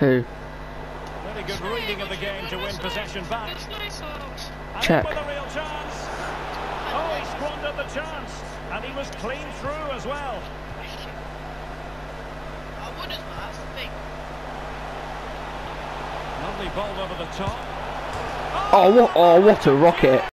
Who? Very good reading of the game to win possession back. Check. With a real chance. Oh, he squandered the chance, and he was clean through as well. Lovely ball over the top. Oh, what a rocket.